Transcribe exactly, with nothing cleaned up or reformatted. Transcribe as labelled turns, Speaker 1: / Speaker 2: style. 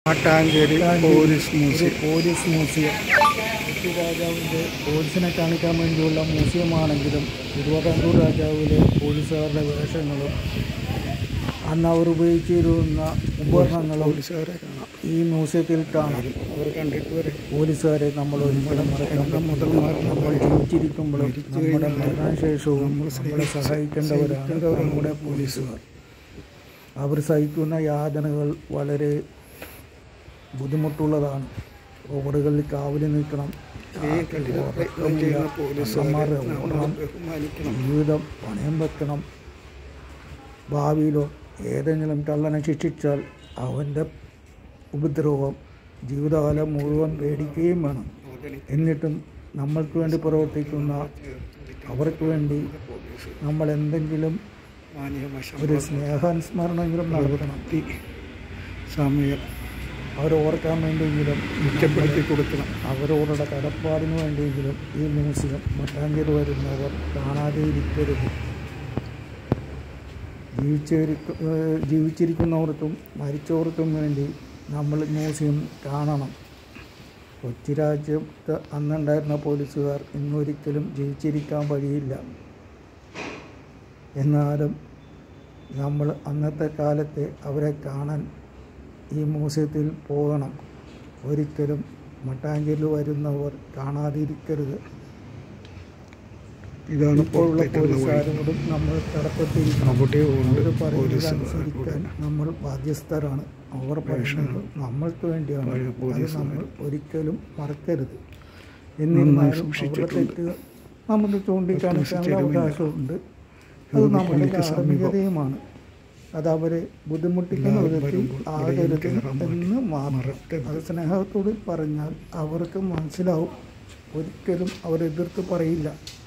Speaker 1: Mattancherry police museum
Speaker 2: police museum Kochi രാജാവിൻ്റെ പോലീസിനെ കാണിക്കാൻ വേണ്ടിയുള്ള മ്യൂസിയമാണെങ്കിലും തിരുവിതാംകൂർ രാജാവിലെ പോലീസുകാരുടെ വേഷങ്ങളും അന്ന് അവർ ഉപയോഗിച്ചിരുന്ന ഉപകരണങ്ങളും
Speaker 1: പോലീസുകാരെ കാണാം.
Speaker 2: ഈ മ്യൂസിയത്തിൽ കാണാം.
Speaker 1: അവർ കണ്ടിട്ട് വരെ
Speaker 2: പോലീസുകാരെ നമ്മൾ ഒരിക്കലും മറക്കാൻ
Speaker 1: മുതൽമാർ
Speaker 2: നമ്മൾ ജീവിച്ചിരിക്കുമ്പോഴും നമ്മുടെ മരണശേഷവും നമ്മളെ സഹായിക്കേണ്ടവരാണ് നമ്മുടെ പോലീസുകാർ. അവർ സഹിക്കുന്ന യാതനകൾ വളരെ ബുദ്ധിമുട്ടുള്ളതാണ്. റോഡുകളിൽ കാവലി നിൽക്കണം, ജീവിതം പണയം വെക്കണം. ഭാവിയിലോ ഏതെങ്കിലും കള്ളനെ ശിക്ഷിച്ചാൽ അവൻ്റെ ഉപദ്രവം ജീവിതകാലം മുഴുവൻ പേടിക്കുകയും വേണം. എന്നിട്ടും നമ്മൾക്ക് വേണ്ടി പ്രവർത്തിക്കുന്ന അവർക്ക് വേണ്ടി നമ്മൾ എന്തെങ്കിലും ഒരു സ്നേഹാനുസ്മരണമെങ്കിലും നടത്തണം.
Speaker 1: സമയം
Speaker 2: അവരെ ഓർക്കാൻ വേണ്ടിയെങ്കിലും
Speaker 1: മിച്ചപ്പെടുത്തി കൊടുക്കണം.
Speaker 2: അവരോടുള്ള കടപ്പാടിന് വേണ്ടിയെങ്കിലും ഈ മ്യൂസിയം മട്ടാഞ്ചേരി വരുന്നവർ കാണാതെ ഇരിക്കരുത്. ജീവിച്ചിരി ജീവിച്ചിരിക്കുന്നവർക്കും മരിച്ചവർക്കും വേണ്ടി നമ്മൾ മ്യൂസിയം കാണണം. കൊച്ചി രാജ്യത്ത് അന്നുണ്ടായിരുന്ന പോലീസുകാർ ഇന്നൊരിക്കലും ജീവിച്ചിരിക്കാൻ വഴിയില്ല. എന്നാലും നമ്മൾ അന്നത്തെ കാലത്തെ അവരെ കാണാൻ ഈ മ്യൂസിയത്തിൽ പോകണം. ഒരിക്കലും മട്ടാഞ്ചേരിയിൽ വരുന്നവർ കാണാതിരിക്കരുത്.
Speaker 1: ഇതാണ്
Speaker 2: ഇപ്പോഴുള്ള പോലീസുകാരോടും നമ്മൾ കടപ്പെട്ടിരിക്കണം. അവർ പറയുന്നതനുസരിക്കാൻ നമ്മൾ ബാധ്യസ്ഥരാണ്. അവർ പറയുന്നത് നമ്മൾക്ക് വേണ്ടിയാണ്. അത് നമ്മൾ ഒരിക്കലും മറക്കരുത്. എന്നിരുന്നാലും അവരുടെ തെറ്റ് നമുക്ക് ചൂണ്ടിക്കാണിക്കാനുള്ള അവകാശമുണ്ട്. അത് നമ്മുടെ ധാർമ്മികതയുമാണ്. അത് അവരെ ബുദ്ധിമുട്ടിക്കുന്ന വിധത്തിൽ ആകരുത് എന്ന് മാത്രം. അത് സ്നേഹത്തോട് പറഞ്ഞാൽ അവർക്ക് മനസ്സിലാവും. ഒരിക്കലും അവരെതിർത്ത് പറയില്ല.